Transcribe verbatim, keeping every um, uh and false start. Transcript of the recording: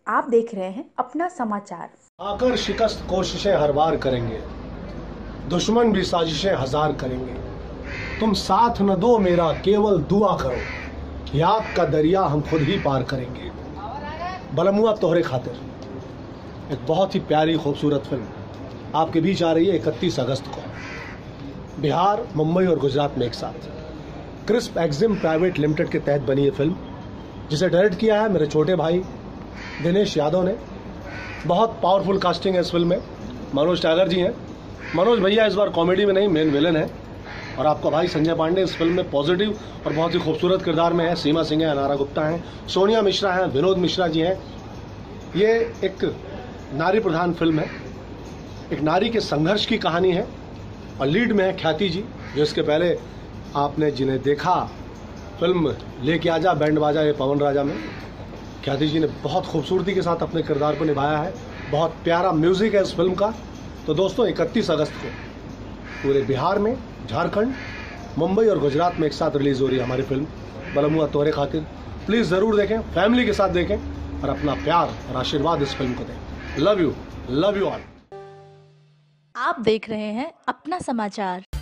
आप देख रहे हैं अपना समाचार। आकर शिकस्त कोशिशें हर बार करेंगे, दुश्मन भी साजिशें हजार करेंगे। तुम साथ न दो मेरा, केवल दुआ करो, याद का दरिया हम खुद ही पार करेंगे। बलमुआ तोहरे खातिर एक बहुत ही प्यारी खूबसूरत फिल्म आपके बीच आ रही है इकतीस अगस्त को। बिहार, मुंबई और गुजरात में एक साथ क्रिस्प एक्जिम प्राइवेट लिमिटेड के तहत बनी ये फिल्म, जिसे डायरेक्ट किया है मेरे छोटे भाई दिनेश यादव ने। बहुत पावरफुल कास्टिंग है इस फिल्म में। मनोज टाइगर जी हैं। मनोज भैया इस बार कॉमेडी में नहीं, मेन विलन है। और आपका भाई संजय पांडे इस फिल्म में पॉजिटिव और बहुत ही खूबसूरत किरदार में है। सीमा सिंह है, अनारा गुप्ता हैं, सोनिया मिश्रा हैं, विनोद मिश्रा जी हैं। ये एक नारी प्रधान फिल्म है, एक नारी के संघर्ष की कहानी है। और लीड में है ख्याति जी, जो इसके पहले आपने जिन्हें देखा फिल्म लेके आजा बैंड बाजा ये पवन राजा में, ख्याति जी ने बहुत खूबसूरती के साथ अपने किरदार को निभाया है। बहुत प्यारा म्यूजिक है इस फिल्म का। तो दोस्तों इकतीस अगस्त को पूरे बिहार में, झारखंड, मुंबई और गुजरात में एक साथ रिलीज हो रही है हमारी फिल्म बलमुआ तोहरे खातिर। प्लीज़ ज़रूर देखें, फैमिली के साथ देखें और अपना प्यार और आशीर्वाद इस फिल्म को दें। Love you, love you all. आप देख रहे हैं अपना समाचार।